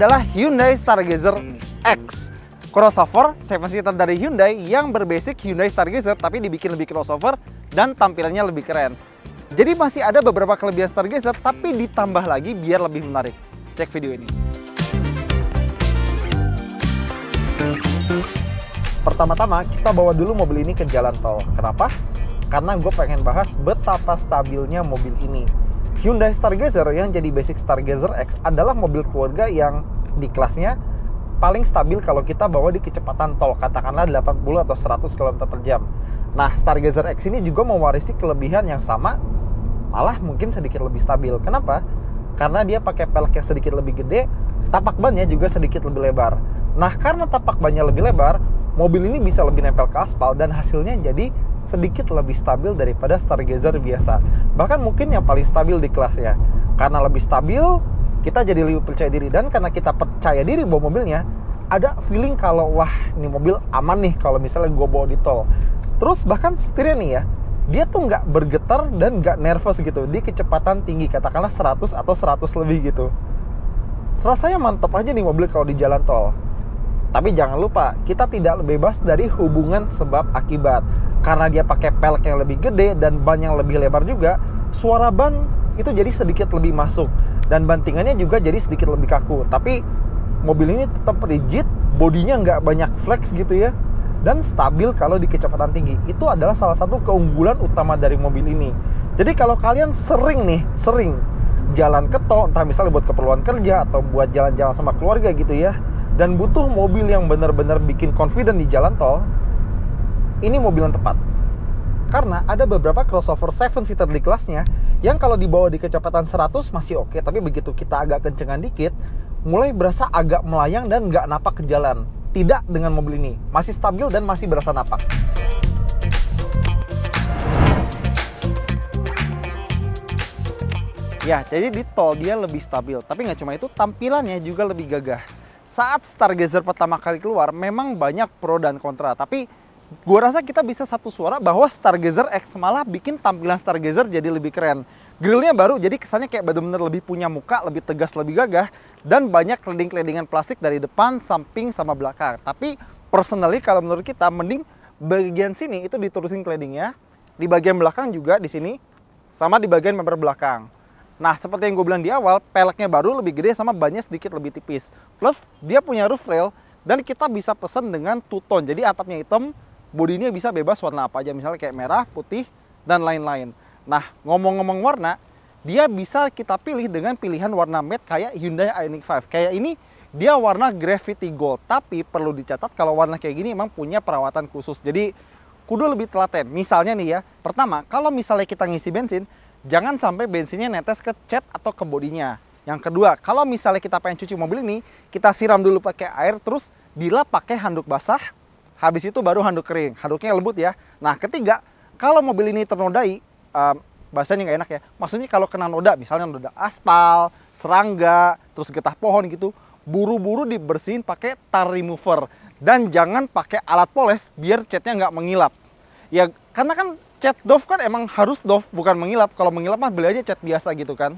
adalah Hyundai Stargazer X, crossover 7-seater dari Hyundai yang berbasic Hyundai Stargazer tapi dibikin lebih crossover dan tampilannya lebih keren. Jadi masih ada beberapa kelebihan Stargazer tapi ditambah lagi biar lebih menarik. Cek video ini. Pertama-tama kita bawa dulu mobil ini ke jalan tol. Kenapa? Karena gue pengen bahas betapa stabilnya mobil ini. Hyundai Stargazer yang jadi basic Stargazer X adalah mobil keluarga yang di kelasnya paling stabil kalau kita bawa di kecepatan tol, katakanlah 80 atau 100 km per jam. Nah, Stargazer X ini juga mewarisi kelebihan yang sama, malah mungkin sedikit lebih stabil. Kenapa? Karena dia pakai pelek yang sedikit lebih gede, tapak bannya juga sedikit lebih lebar. Nah, karena tapak bannya lebih lebar, mobil ini bisa lebih nempel ke aspal dan hasilnya jadi sedikit lebih stabil daripada Stargazer biasa. Bahkan mungkin yang paling stabil di kelasnya. Karena lebih stabil, kita jadi lebih percaya diri. Dan karena kita percaya diri bawa mobilnya, ada feeling kalau wah, ini mobil aman nih kalau misalnya gue bawa di tol. Terus bahkan setirnya nih ya, dia tuh nggak bergetar dan nggak nervous gitu di kecepatan tinggi, katakanlah 100 atau 100 lebih gitu. Rasanya mantap aja nih mobil kalau di jalan tol. Tapi jangan lupa, kita tidak bebas dari hubungan sebab akibat. Karena dia pakai pelek yang lebih gede dan ban yang lebih lebar juga, suara ban itu jadi sedikit lebih masuk. Dan bantingannya juga jadi sedikit lebih kaku. Tapi mobil ini tetap rigid, bodinya nggak banyak flex gitu ya. Dan stabil kalau di kecepatan tinggi. Itu adalah salah satu keunggulan utama dari mobil ini. Jadi kalau kalian sering jalan ke tol, entah misalnya buat keperluan kerja atau buat jalan-jalan sama keluarga gitu ya, dan butuh mobil yang benar-benar bikin confident di jalan tol, ini mobil yang tepat. Karena ada beberapa crossover 7-seater di kelasnya yang kalau dibawa di kecepatan 100 masih oke, tapi begitu kita agak kencengan dikit, mulai berasa agak melayang dan nggak napak ke jalan. Tidak dengan mobil ini, masih stabil dan masih berasa napak. Ya, jadi di tol dia lebih stabil, tapi nggak cuma itu, tampilannya juga lebih gagah. Saat Stargazer pertama kali keluar, memang banyak pro dan kontra. Tapi gue rasa kita bisa satu suara bahwa Stargazer X malah bikin tampilan Stargazer jadi lebih keren. Grillnya baru, jadi kesannya kayak bener-bener lebih punya muka, lebih tegas, lebih gagah. Dan banyak kleding-kledingan plastik dari depan, samping, sama belakang. Tapi personally kalau menurut kita, mending bagian sini itu diterusin kledingnya. Di bagian belakang juga di sini, sama di bagian bumper belakang. Nah, seperti yang gue bilang di awal, peleknya baru lebih gede sama bannya sedikit lebih tipis. Plus, dia punya roof rail dan kita bisa pesen dengan two-tone. Jadi atapnya hitam, bodinya bisa bebas warna apa aja. Misalnya kayak merah, putih, dan lain-lain. Nah, ngomong-ngomong warna, dia bisa kita pilih dengan pilihan warna matte kayak Hyundai Ioniq 5. Kayak ini, dia warna Gravity Gold. Tapi perlu dicatat kalau warna kayak gini emang punya perawatan khusus. Jadi, kudu lebih telaten. Misalnya nih ya, pertama, kalau misalnya kita ngisi bensin, jangan sampai bensinnya netes ke cat atau ke bodinya. Yang kedua, kalau misalnya kita pengen cuci mobil ini, kita siram dulu pakai air, terus dilap pakai handuk basah, habis itu baru handuk kering. Handuknya lembut ya. Nah, ketiga, kalau mobil ini ternodai, bahasanya nggak enak ya, maksudnya kalau kena noda, misalnya noda aspal, serangga, terus getah pohon gitu, buru-buru dibersihin pakai tar remover. Dan jangan pakai alat poles biar catnya nggak mengilap. Ya, karena kan cat doff kan emang harus doff, bukan mengilap. Kalau mengilap mah beli aja cat biasa gitu kan.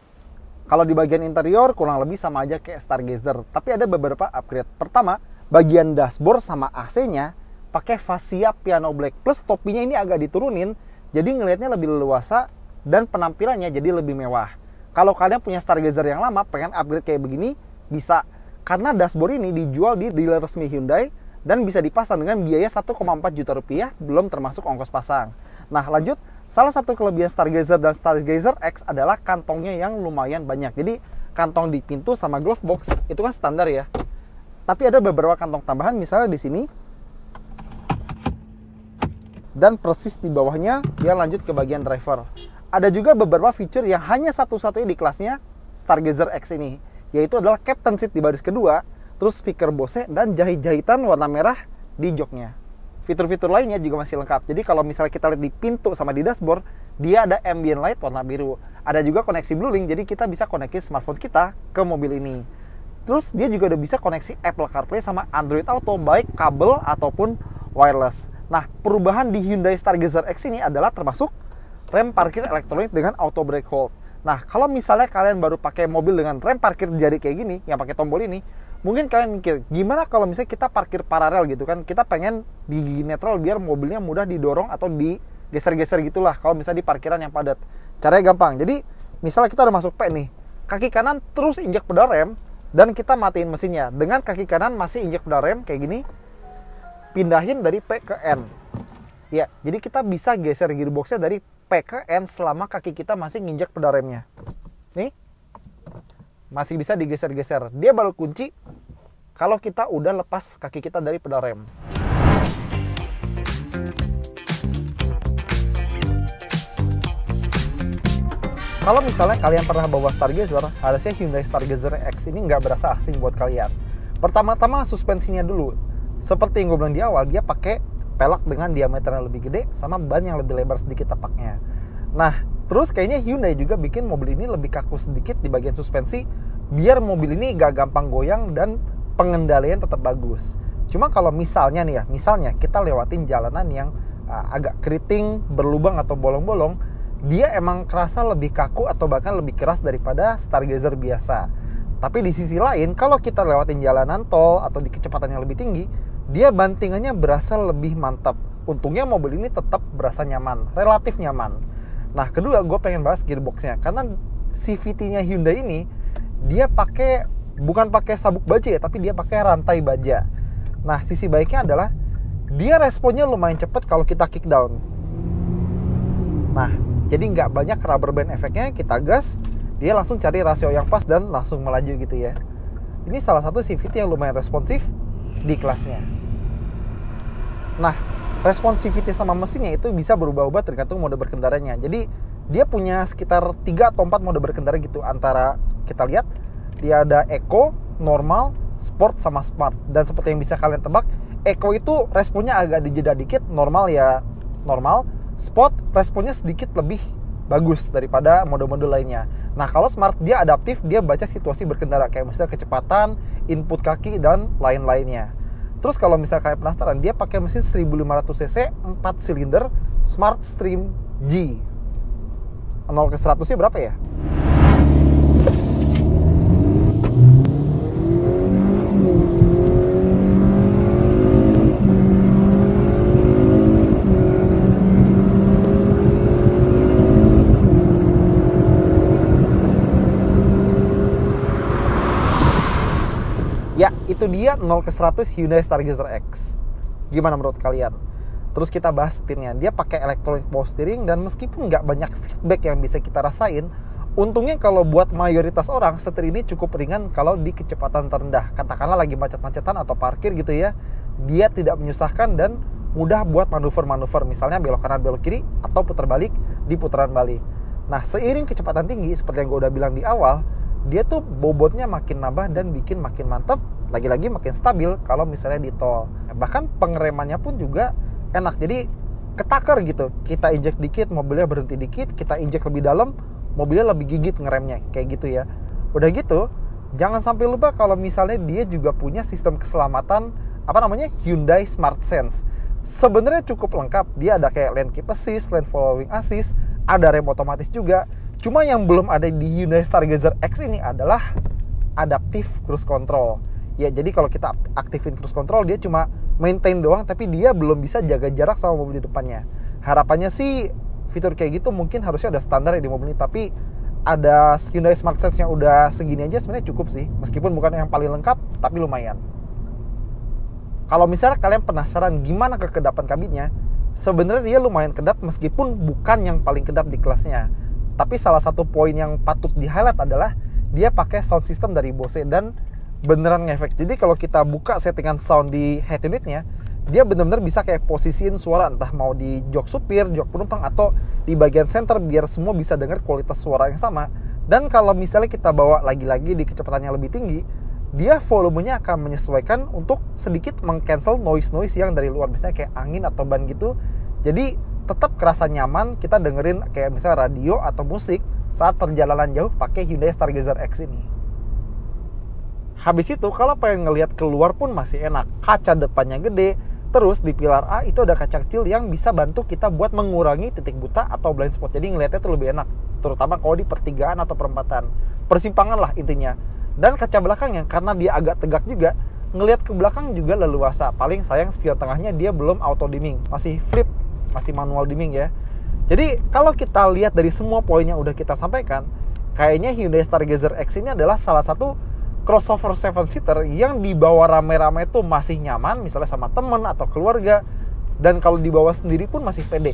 Kalau di bagian interior kurang lebih sama aja kayak Stargazer, tapi ada beberapa upgrade. Pertama, bagian dashboard sama AC-nya pakai fascia piano black, plus topinya ini agak diturunin, jadi ngelihatnya lebih leluasa dan penampilannya jadi lebih mewah. Kalau kalian punya Stargazer yang lama, pengen upgrade kayak begini, bisa. Karena dashboard ini dijual di dealer resmi Hyundai dan bisa dipasang dengan biaya 1,4 juta rupiah, belum termasuk ongkos pasang. Nah, lanjut, salah satu kelebihan Stargazer dan Stargazer X adalah kantongnya yang lumayan banyak. Jadi, kantong di pintu sama glove box itu kan standar ya. Tapi ada beberapa kantong tambahan, misalnya di sini. Dan persis di bawahnya, dia lanjut ke bagian driver. Ada juga beberapa feature yang hanya satu-satunya di kelasnya Stargazer X ini, yaitu adalah captain seat di baris kedua, terus speaker Bose, dan jahit-jahitan warna merah di joknya. Fitur-fitur lainnya juga masih lengkap. Jadi kalau misalnya kita lihat di pintu sama di dashboard, dia ada ambient light warna biru. Ada juga koneksi Bluelink, jadi kita bisa koneksi smartphone kita ke mobil ini. Terus dia juga udah bisa koneksi Apple CarPlay sama Android Auto, baik kabel ataupun wireless. Nah, perubahan di Hyundai Stargazer X ini adalah termasuk rem parkir elektronik dengan auto brake hold. Nah, kalau misalnya kalian baru pakai mobil dengan rem parkir jari kayak gini, yang pakai tombol ini, mungkin kalian mikir, gimana kalau misalnya kita parkir paralel gitu kan, kita pengen di gigi netral biar mobilnya mudah didorong atau digeser-geser gitulah kalau misalnya di parkiran yang padat. Caranya gampang. Jadi, misalnya kita udah masuk P nih, kaki kanan terus injak pedal rem, dan kita matiin mesinnya. Dengan kaki kanan masih injak pedal rem kayak gini, pindahin dari P ke N. Ya, jadi kita bisa geser gearboxnya dari P ke N selama kaki kita masih nginjak pedal remnya. Nih, masih bisa digeser-geser. Dia baru kunci kalau kita udah lepas kaki kita dari pedal rem. Kalau misalnya kalian pernah bawa Stargazer, harusnya Hyundai Stargazer X ini nggak berasa asing buat kalian. Pertama-tama suspensinya dulu. Seperti yang gue bilang di awal, dia pakai pelek dengan diameter yang lebih gede sama ban yang lebih lebar sedikit tapaknya. Nah, terus kayaknya Hyundai juga bikin mobil ini lebih kaku sedikit di bagian suspensi biar mobil ini gak gampang goyang dan pengendalian tetap bagus. Cuma kalau misalnya nih ya, misalnya kita lewatin jalanan yang agak keriting, berlubang atau bolong-bolong, dia emang kerasa lebih kaku atau bahkan lebih keras daripada Stargazer biasa. Tapi di sisi lain, kalau kita lewatin jalanan tol atau di kecepatan yang lebih tinggi, dia bantingannya berasa lebih mantap. Untungnya mobil ini tetap berasa nyaman, relatif nyaman. Nah, kedua gue pengen bahas gearboxnya, karena CVT-nya Hyundai ini dia bukan pakai sabuk baja ya, tapi dia pakai rantai baja. Nah, sisi baiknya adalah dia responnya lumayan cepat kalau kita kick down. Nah, jadi nggak banyak rubber band efeknya, kita gas, dia langsung cari rasio yang pas dan langsung melaju gitu ya. Ini salah satu CVT yang lumayan responsif di kelasnya. Nah, responsivity sama mesinnya itu bisa berubah-ubah tergantung mode berkendaranya. Jadi, dia punya sekitar 3 atau 4 mode berkendara gitu. Antara, kita lihat, dia ada Eco, Normal, Sport, sama Smart. Dan seperti yang bisa kalian tebak, Eco itu responnya agak dijeda dikit, Normal ya normal, Sport responnya sedikit lebih bagus daripada mode-mode lainnya. Nah, kalau Smart dia adaptif, dia baca situasi berkendara kayak misalnya kecepatan, input kaki dan lain-lainnya. Terus kalau misalnya kalian penasaran, dia pakai mesin 1500 cc 4 silinder Smart Stream G. 0 ke 100-nya berapa ya? Ya, itu dia 0 ke 100 Hyundai Stargazer X. Gimana menurut kalian? Terus kita bahas setirnya. Dia pakai electronic power steering dan meskipun nggak banyak feedback yang bisa kita rasain, untungnya kalau buat mayoritas orang, setir ini cukup ringan kalau di kecepatan terendah. Katakanlah lagi macet-macetan atau parkir gitu ya. Dia tidak menyusahkan dan mudah buat manuver-manuver. Misalnya belok kanan, belok kiri, atau putar balik di putaran balik. Nah, seiring kecepatan tinggi, seperti yang gue udah bilang di awal, dia tuh bobotnya makin nambah dan bikin makin mantap, lagi-lagi makin stabil kalau misalnya di tol. Bahkan pengeremannya pun juga enak, jadi ketakar gitu. Kita injek dikit, mobilnya berhenti dikit, kita injek lebih dalam, mobilnya lebih gigit ngeremnya, kayak gitu ya. Udah gitu, jangan sampai lupa kalau misalnya dia juga punya sistem keselamatan, Hyundai Smart Sense. Sebenarnya cukup lengkap, dia ada kayak lane keep assist, lane following assist, ada rem otomatis juga. Cuma yang belum ada di Hyundai Stargazer X ini adalah adaptive cruise control. Ya, jadi kalau kita aktifin cruise control, dia cuma maintain doang, tapi dia belum bisa jaga jarak sama mobil di depannya. Harapannya sih fitur kayak gitu mungkin harusnya udah standar ya di mobil ini, tapi ada Hyundai Smart Sense yang udah segini aja sebenarnya cukup sih. Meskipun bukan yang paling lengkap, tapi lumayan. Kalau misalnya kalian penasaran gimana kekedapan kabinnya, sebenarnya dia lumayan kedap meskipun bukan yang paling kedap di kelasnya. Tapi salah satu poin yang patut di-highlight adalah dia pakai sound system dari Bose dan beneran ngefek. Jadi kalau kita buka settingan sound di head unitnya, dia bener-bener bisa kayak posisiin suara, entah mau di jok supir, jok penumpang, atau di bagian center biar semua bisa dengar kualitas suara yang sama. Dan kalau misalnya kita bawa lagi-lagi di kecepatan yang lebih tinggi, dia volumenya akan menyesuaikan untuk sedikit meng-cancel noise-noise yang dari luar, misalnya kayak angin atau ban gitu. Jadi tetap kerasa nyaman kita dengerin kayak misalnya radio atau musik saat perjalanan jauh pakai Hyundai Stargazer X ini. Habis itu kalau pengen ngelihat keluar pun masih enak. Kaca depannya gede, Terus di pilar A itu ada kaca kecil yang bisa bantu kita buat mengurangi titik buta atau blind spot. Jadi ngelihatnya tuh lebih enak, terutama kalau di pertigaan atau perempatan, persimpangan lah intinya. Dan kaca belakangnya karena dia agak tegak juga, ngelihat ke belakang juga leluasa. Paling sayang spion tengahnya dia belum auto dimming, masih flip, masih manual dimming ya. Jadi kalau kita lihat dari semua poin yang udah kita sampaikan, kayaknya Hyundai Stargazer X ini adalah salah satu crossover 7-seater yang dibawa rame-rame tuh masih nyaman, misalnya sama temen atau keluarga, dan kalau dibawa sendiri pun masih pede.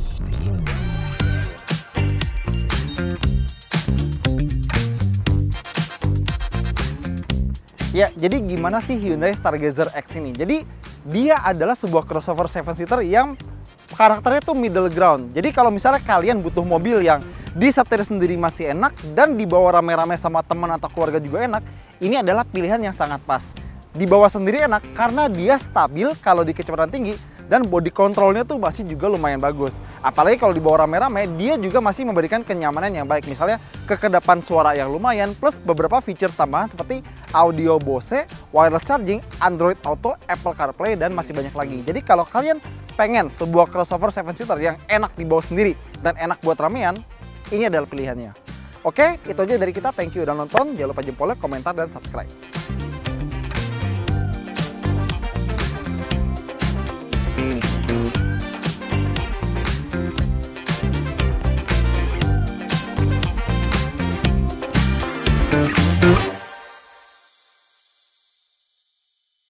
Ya, jadi gimana sih Hyundai Stargazer X ini? Jadi dia adalah sebuah crossover 7-seater yang karakternya tuh middle ground. Jadi kalau misalnya kalian butuh mobil yang disetir sendiri masih enak dan dibawa rame-rame sama teman atau keluarga juga enak, ini adalah pilihan yang sangat pas. Dibawa sendiri enak karena dia stabil kalau di kecepatan tinggi dan body controlnya tuh masih juga lumayan bagus. Apalagi kalau dibawa rame-rame, dia juga masih memberikan kenyamanan yang baik. Misalnya kekedapan suara yang lumayan plus beberapa fitur tambahan seperti audio Bose, wireless charging, Android Auto, Apple CarPlay, dan masih banyak lagi. Jadi kalau kalian pengen sebuah crossover 7-seater yang enak dibawa sendiri dan enak buat ramean, ini adalah pilihannya. Oke, itu aja dari kita. Thank you udah nonton. Jangan lupa jempolnya, komentar, dan subscribe.